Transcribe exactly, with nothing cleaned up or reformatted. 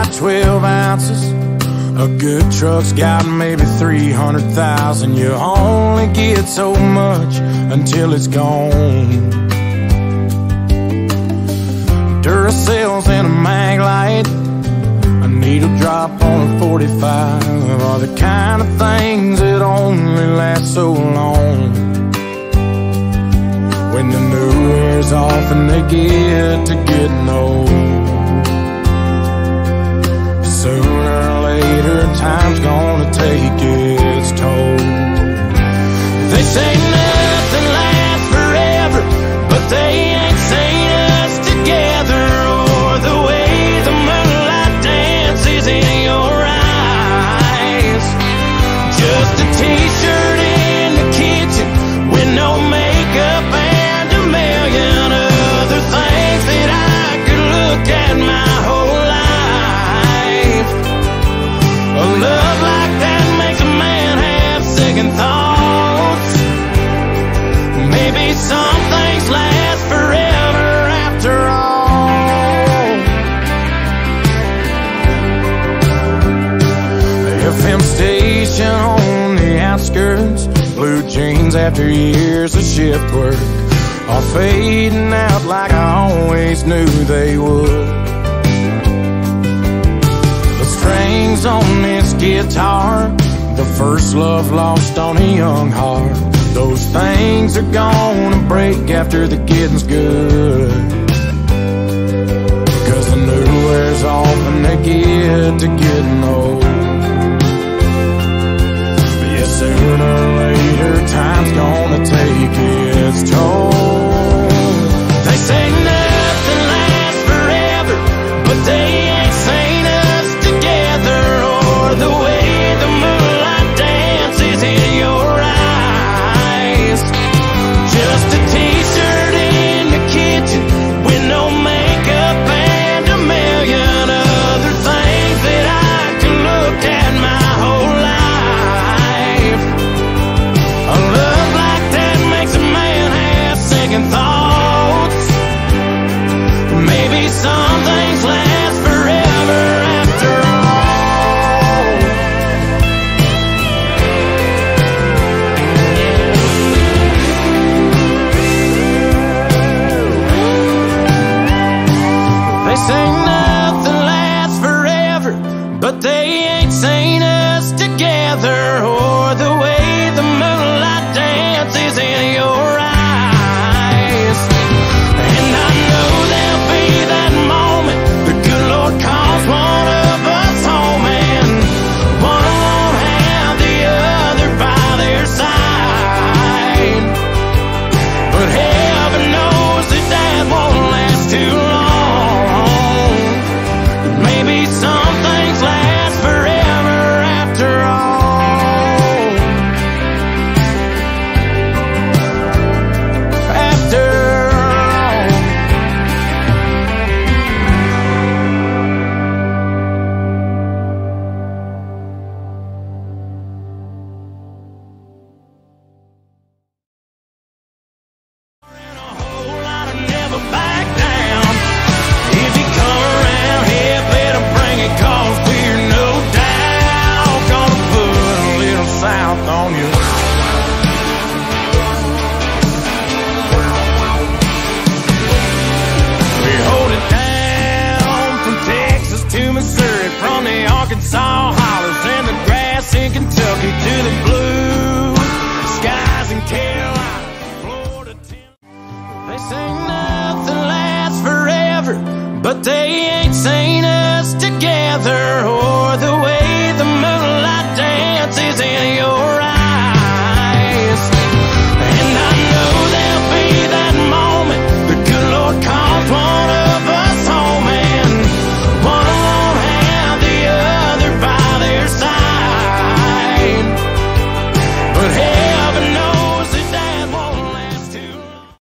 got twelve ounces. A good truck's got maybe three hundred thousand. You only get so much until it's gone. Duracells and a Maglite, a needle drop on a forty-five are the kind of things that only last so long. When the new wears off and they get to getting old, sooner or later time's gonna take its toll. They say nothing lasts forever, but they ain't seen us together, or the way the moonlight dances in your eyes. Just a t-shirt in the kitchen with no makeup and a million other things that I could look at my whole life. A love like that makes a man have second thoughts. Maybe some things last forever after all. The F M station on the outskirts, blue jeans after years of shift work are fading out like I always knew they would. The strings on this guitar, the first love lost on a young heart, those things are gonna break after the getting's good. Cause the new wears off and they get to getting old. But yeah, sooner or later time's gonna take its toll. They say nothing lasts forever, but they ain't seen us together, or the way the moonlight dances in your eyes. Just a t-shirt in the kitchen with no makeup and a million other things that I can look at my whole life. A love like that makes a man have second thoughts. Maybe some things last forever after all. They say nothing lasts forever, but they ain't seen us together, or the way the moonlight dances in your eyes. And I know there'll be that moment the good Lord calls one of us home, and one won't have the other by their side. But heaven knows that that won't last too long. Maybe some things last forever after all. After all. And a whole lot of never back down. If you come around here, better bring it, cause we're no doubt gonna put a little south on you. We hold it down from Texas to Missouri, from the Arkansas hollers and the grass in Kentucky to the blue skies in Carolina, Florida, Tennessee. They say nothing lasts forever, but they